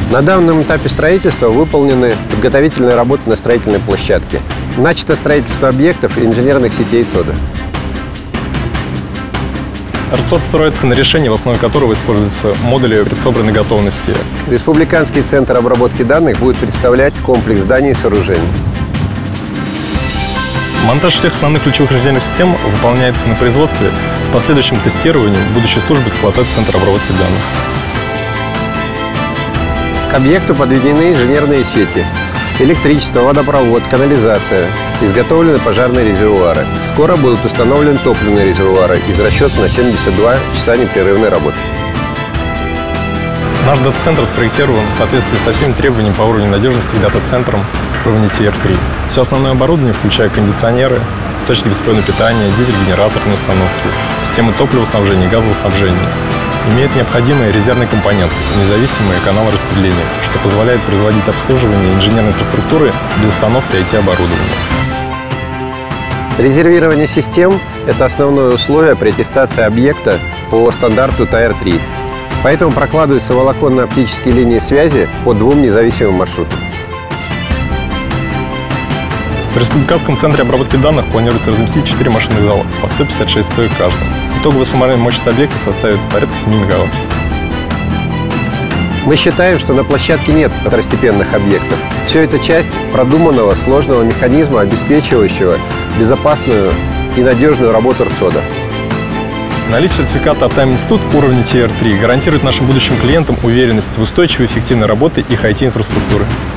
На данном этапе строительства выполнены подготовительные работы на строительной площадке. Начато строительство объектов и инженерных сетей ЦОДа. РЦОД строится на решении, в основе которого используются модули предсобранной готовности. Республиканский центр обработки данных будет представлять комплекс зданий и сооружений. Монтаж всех основных ключевых инженерных систем выполняется на производстве с последующим тестированием будущей службы эксплуатации центра обработки данных. К объекту подведены инженерные сети. Электричество, водопровод, канализация. Изготовлены пожарные резервуары. Скоро будут установлены топливные резервуары из расчета на 72 часа непрерывной работы. Наш дата-центр спроектирован в соответствии со всеми требованиями по уровню надежности к дата-центрам уровня Tier-3. Все основное оборудование, включая кондиционеры, источники беспроводного питания, дизель-генераторные установки, системы топливоснабжения и газоснабжения, имеют необходимые резервные компоненты, независимые каналы распределения, что позволяет производить обслуживание инженерной инфраструктуры без остановки IT-оборудования. Резервирование систем – это основное условие при аттестации объекта по стандарту Tier-3. Поэтому прокладываются волоконно-оптические линии связи по двум независимым маршрутам. В Республиканском центре обработки данных планируется разместить 4 машинных зала по 156 стоек каждым. Итоговая суммарная мощность объекта составит порядка 7 мегаватт. Мы считаем, что на площадке нет второстепенных объектов. Все это часть продуманного, сложного механизма, обеспечивающего безопасную и надежную работу РЦОДа. Наличие сертификата Uptime Institute уровня Tier-3 гарантирует нашим будущим клиентам уверенность в устойчивой и эффективной работе их IT-инфраструктуры.